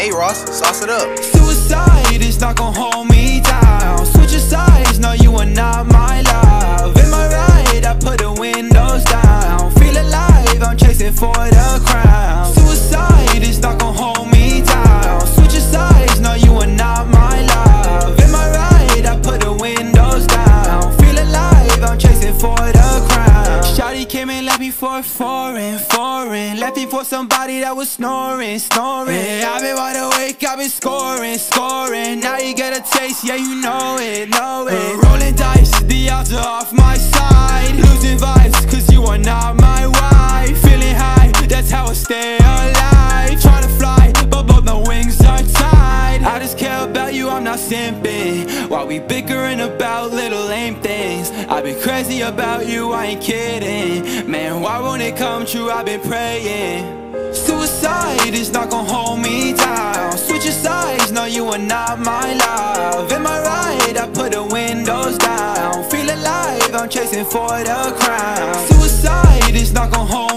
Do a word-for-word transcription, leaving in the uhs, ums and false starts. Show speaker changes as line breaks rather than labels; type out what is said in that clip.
Hey Ross, sauce it up.
Suicide is not gon' hold me down. Switch your sides, no you are not my love. In my ride, I put the windows down. Feel alive, I'm chasing for the crown. Suicide is not gon' hold me down. Switch your sides, no you are not my love. In my ride, I put the windows down. Feel alive, I'm chasing for the crown. Shawty came and left me for foreign, foreign. Left me for somebody that was snoring, snoring. Yeah, I've been wide awake, I've been scoring, scoring. Now you get a taste, yeah you know it, know it. uh, Rolling dice, the odds are off my side. Losing vibes, cause you are not my wife. Feeling high, that's how I stay alive. Trying to fly, but both my wings are tied. I just care about you, I'm not simping. While we bickering about little lame things, I've been crazy about you, I ain't kidding. Man, why won't it come true, I've been praying. Suicide is not gon' hold me down. Switch your sides, no you are not my love. In my ride, I put the windows down. Feel alive, I'm chasing for the crown. Suicide is not gon' hold